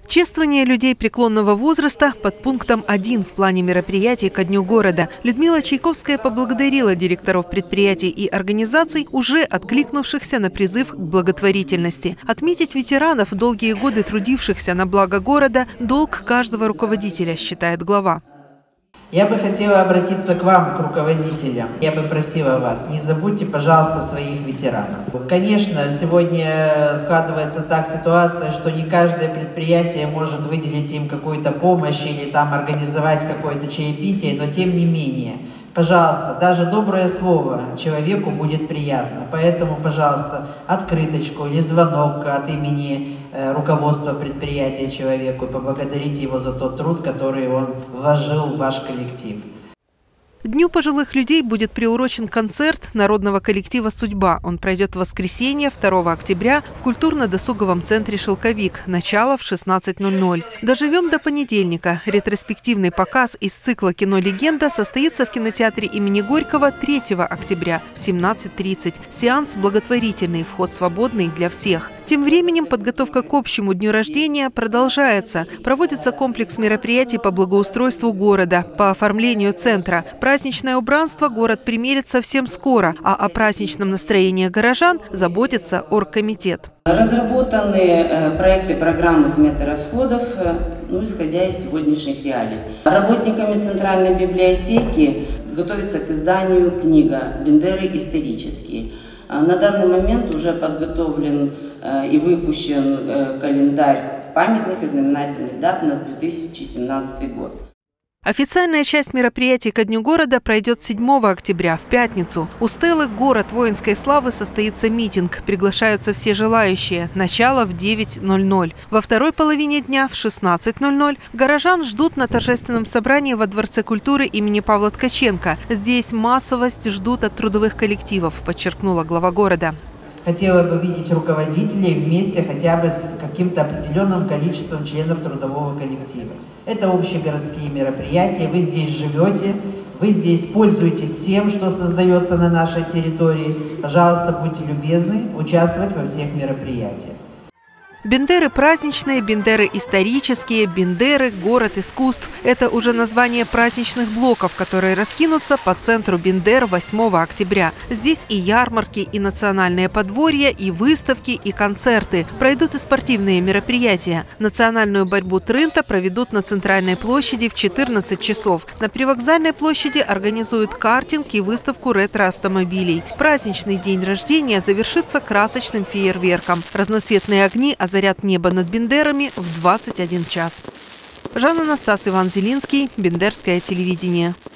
Чествование людей преклонного возраста под пунктом 1 в плане мероприятий ко Дню города. Людмила Чайковская поблагодарила директоров предприятий и организаций, уже откликнувшихся на призыв к благотворительности. Отметить ветеранов, долгие годы трудившихся на благо города, долг каждого руководителя, считает глава. Я бы хотела обратиться к вам, к руководителям. Я бы просила вас, не забудьте, пожалуйста, своих ветеранов. Конечно, сегодня складывается так ситуация, что не каждое предприятие может выделить им какую-то помощь или там организовать какое-то чаепитие, но тем не менее, пожалуйста, даже доброе слово человеку будет приятно. Поэтому, пожалуйста, открыточку или звонок от имени руководства предприятия человеку и поблагодарите его за тот труд, который он вложил в ваш коллектив. Дню пожилых людей будет приурочен концерт народного коллектива «Судьба». Он пройдет в воскресенье, 2 октября, в культурно-досуговом центре «Шелковик». Начало в 16:00. «Доживем до понедельника». Ретроспективный показ из цикла «Кино Легенда» состоится в кинотеатре имени Горького 3 октября в 17:30. Сеанс благотворительный, вход свободный для всех. Тем временем подготовка к общему дню рождения продолжается. Проводится комплекс мероприятий по благоустройству города, по оформлению центра. Праздничное убранство город примерит совсем скоро, а о праздничном настроении горожан заботится оргкомитет. Разработаны проекты программы сметы расходов, исходя из сегодняшних реалий. Работниками Центральной библиотеки готовится к изданию книга «Бендеры исторические». На данный момент уже подготовлен и выпущен календарь памятных и знаменательных дат на 2017 год. Официальная часть мероприятий ко Дню города пройдет 7 октября, в пятницу. У стелы «Город воинской славы» состоится митинг. Приглашаются все желающие. Начало в 9:00. Во второй половине дня в 16:00 горожан ждут на торжественном собрании во Дворце культуры имени Павла Ткаченко. Здесь массовость ждут от трудовых коллективов, подчеркнула глава города. Хотела бы видеть руководителей вместе хотя бы с каким-то определенным количеством членов трудового коллектива. Это общегородские мероприятия, вы здесь живете, вы здесь пользуетесь всем, что создается на нашей территории. Пожалуйста, будьте любезны участвовать во всех мероприятиях. Бендеры праздничные, бендеры исторические, бендеры – город искусств. Это уже название праздничных блоков, которые раскинутся по центру Бендер 8 октября. Здесь и ярмарки, и национальные подворья, и выставки, и концерты. Пройдут и спортивные мероприятия. Национальную борьбу Трынта проведут на Центральной площади в 14 часов. На Привокзальной площади организуют картинг и выставку ретро-автомобилей. Праздничный день рождения завершится красочным фейерверком. Разноцветные огни озарят небо над Бендерами в 21 час. Жанна Настас, Иван Зелинский, Бендерское телевидение.